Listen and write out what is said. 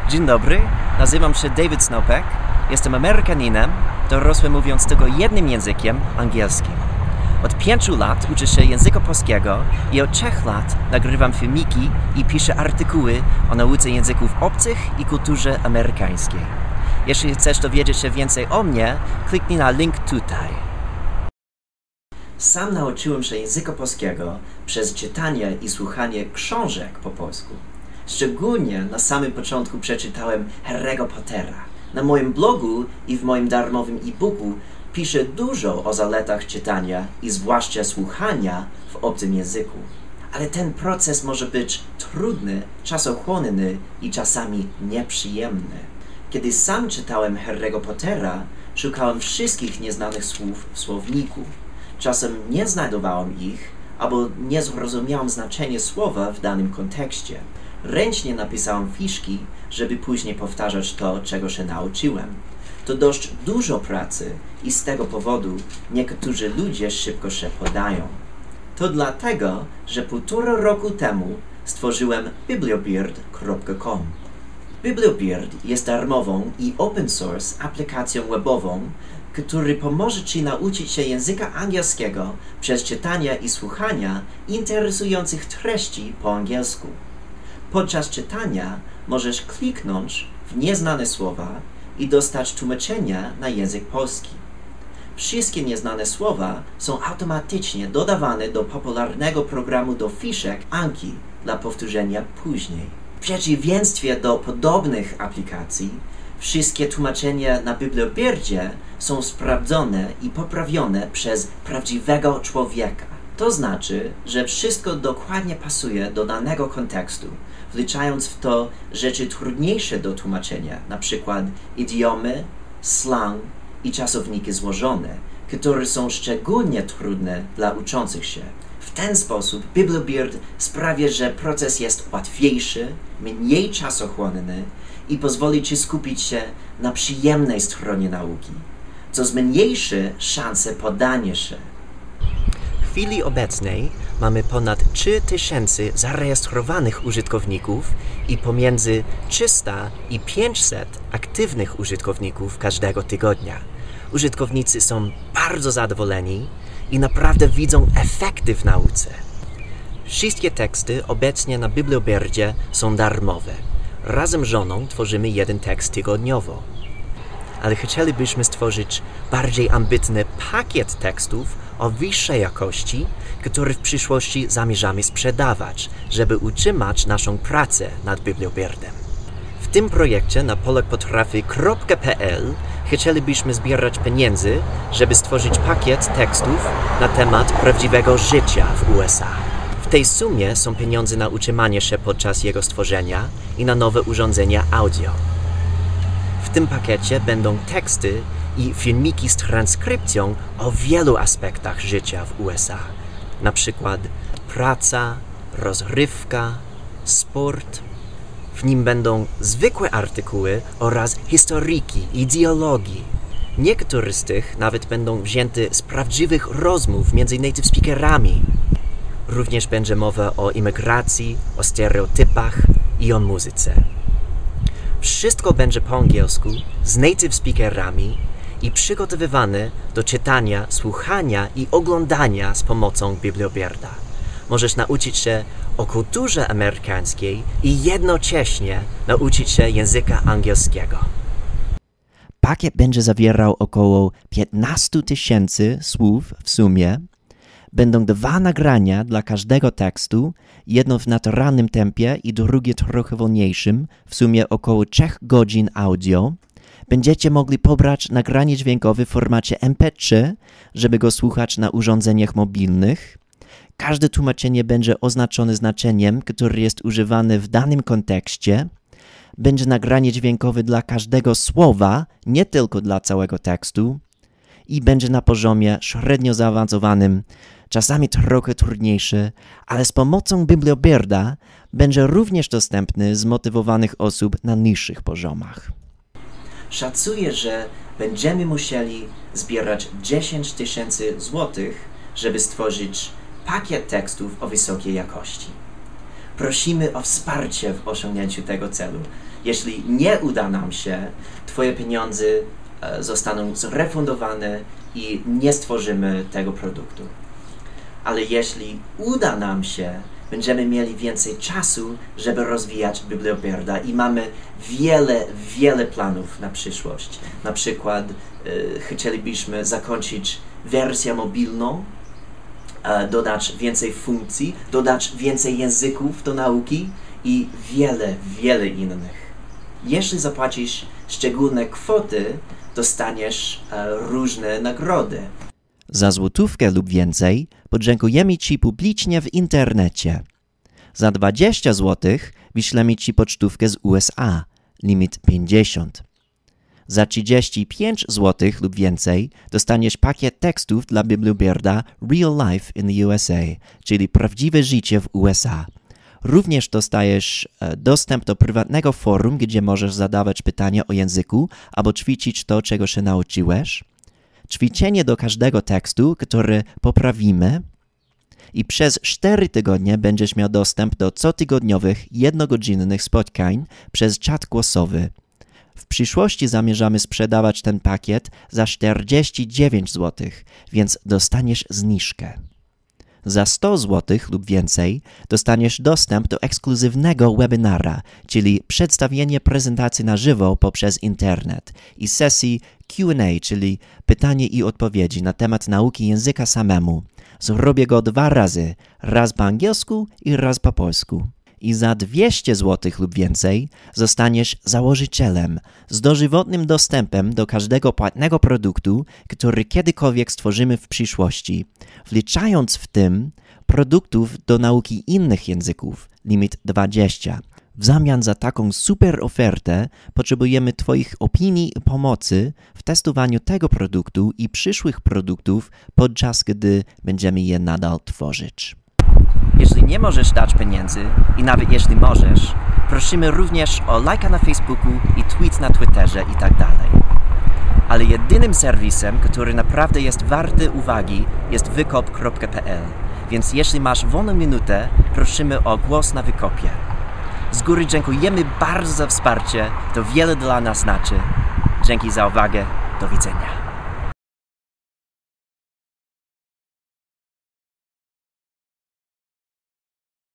Dzień dobry, nazywam się David Snopek, jestem Amerykaninem, dorosły mówiąc tylko jednym językiem, angielskim. Od 5 lat uczę się języka polskiego i od 3 lat nagrywam filmiki i piszę artykuły o nauce języków obcych i kulturze amerykańskiej. Jeśli chcesz dowiedzieć się więcej o mnie, kliknij na link tutaj. Sam nauczyłem się języka polskiego przez czytanie i słuchanie książek po polsku. Szczególnie na samym początku przeczytałem Harry'ego Pottera. Na moim blogu i w moim darmowym e-booku piszę dużo o zaletach czytania i zwłaszcza słuchania w obcym języku. Ale ten proces może być trudny, czasochłonny i czasami nieprzyjemny. Kiedy sam czytałem Harry'ego Pottera, szukałem wszystkich nieznanych słów w słowniku. Czasem nie znajdowałem ich, albo nie zrozumiałem znaczenia słowa w danym kontekście. Ręcznie napisałem fiszki, żeby później powtarzać to, czego się nauczyłem. To dość dużo pracy i z tego powodu niektórzy ludzie szybko się podają. To dlatego, że 1,5 roku temu stworzyłem bibliobeard.com. Bibliobeard jest darmową i open source aplikacją webową, który pomoże Ci nauczyć się języka angielskiego przez czytanie i słuchania interesujących treści po angielsku. Podczas czytania możesz kliknąć w nieznane słowa i dostać tłumaczenia na język polski. Wszystkie nieznane słowa są automatycznie dodawane do popularnego programu do fiszek Anki dla powtórzenia później. W przeciwieństwie do podobnych aplikacji, wszystkie tłumaczenia na Bibliobeardzie są sprawdzone i poprawione przez prawdziwego człowieka. To znaczy, że wszystko dokładnie pasuje do danego kontekstu, wliczając w to rzeczy trudniejsze do tłumaczenia, np. idiomy, slang i czasowniki złożone, które są szczególnie trudne dla uczących się. W ten sposób Bibliobeard sprawia, że proces jest łatwiejszy, mniej czasochłonny i pozwoli Ci skupić się na przyjemnej stronie nauki, co zmniejszy szanse poddania się. W chwili obecnej mamy ponad 3000 zarejestrowanych użytkowników i pomiędzy 300 i 500 aktywnych użytkowników każdego tygodnia. Użytkownicy są bardzo zadowoleni i naprawdę widzą efekty w nauce. Wszystkie teksty obecnie na Bibliobeardzie są darmowe. Razem z żoną tworzymy jeden tekst tygodniowo. Ale chcielibyśmy stworzyć bardziej ambitny pakiet tekstów o wyższej jakości, który w przyszłości zamierzamy sprzedawać, żeby utrzymać naszą pracę nad Bibliobeardem. W tym projekcie na polakpotrafi.pl chcielibyśmy zbierać pieniędzy, żeby stworzyć pakiet tekstów na temat prawdziwego życia w USA. W tej sumie są pieniądze na utrzymanie się podczas jego stworzenia i na nowe urządzenia audio. W tym pakiecie będą teksty i filmiki z transkrypcją o wielu aspektach życia w USA. Na przykład praca, rozrywka, sport. W nim będą zwykłe artykuły oraz historyjki i dialogi. Niektóre z tych nawet będą wzięte z prawdziwych rozmów między native speakerami. Również będzie mowa o imigracji, o stereotypach i o muzyce. Wszystko będzie po angielsku, z native speakerami i przygotowywane do czytania, słuchania i oglądania z pomocą Bibliobearda. Możesz nauczyć się o kulturze amerykańskiej i jednocześnie nauczyć się języka angielskiego. Pakiet będzie zawierał około 15 000 słów w sumie. Będą 2 nagrania dla każdego tekstu, jedno w naturalnym tempie i drugie trochę wolniejszym, w sumie około 3 godzin audio. Będziecie mogli pobrać nagranie dźwiękowe w formacie MP3, żeby go słuchać na urządzeniach mobilnych. Każde tłumaczenie będzie oznaczone znaczeniem, które jest używane w danym kontekście. Będzie nagranie dźwiękowe dla każdego słowa, nie tylko dla całego tekstu. I będzie na poziomie średnio zaawansowanym, czasami trochę trudniejszy, ale z pomocą Bibliobearda będzie również dostępny zmotywowanych osób na niższych poziomach. Szacuję, że będziemy musieli zbierać 10 000 złotych, żeby stworzyć pakiet tekstów o wysokiej jakości. prosimy o wsparcie w osiągnięciu tego celu. Jeśli nie uda nam się, Twoje pieniądze zostaną zrefundowane i nie stworzymy tego produktu. Ale jeśli uda nam się, będziemy mieli więcej czasu, żeby rozwijać Bibliobirda i mamy wiele planów na przyszłość. Na przykład chcielibyśmy zakończyć wersję mobilną, dodać więcej funkcji, dodać więcej języków do nauki i wiele innych. Jeśli zapłacisz szczególne kwoty, dostaniesz różne nagrody. Za złotówkę lub więcej podziękujemy Ci publicznie w internecie. Za 20 zł wyślemy Ci pocztówkę z USA, limit 50. Za 35 zł lub więcej dostaniesz pakiet tekstów dla Bibliobirda Real Life in the USA, czyli prawdziwe życie w USA. Również dostajesz dostęp do prywatnego forum, gdzie możesz zadawać pytania o języku albo ćwiczyć to, czego się nauczyłeś. Ćwiczenie do każdego tekstu, który poprawimy, i przez 4 tygodnie będziesz miał dostęp do cotygodniowych, jednogodzinnych spotkań przez czat głosowy. W przyszłości zamierzamy sprzedawać ten pakiet za 49 zł, więc dostaniesz zniżkę. Za 100 zł lub więcej dostaniesz dostęp do ekskluzywnego webinara, czyli przedstawienie prezentacji na żywo poprzez internet i sesji Q&A, czyli pytanie i odpowiedzi na temat nauki języka samemu. Zrobię go 2 razy, raz po angielsku i raz po polsku. I za 200 zł lub więcej zostaniesz założycielem z dożywotnim dostępem do każdego płatnego produktu, który kiedykolwiek stworzymy w przyszłości, wliczając w tym produktów do nauki innych języków, limit 20. W zamian za taką super ofertę potrzebujemy Twoich opinii i pomocy w testowaniu tego produktu i przyszłych produktów, podczas gdy będziemy je nadal tworzyć. Jeśli nie możesz dać pieniędzy i nawet jeśli możesz, prosimy również o lajka na Facebooku i tweet na Twitterze i tak dalej. Ale jedynym serwisem, który naprawdę jest warty uwagi, jest wykop.pl, więc jeśli masz wolną minutę, prosimy o głos na Wykopie. Z góry dziękujemy bardzo za wsparcie, to wiele dla nas znaczy. Dzięki za uwagę, do widzenia.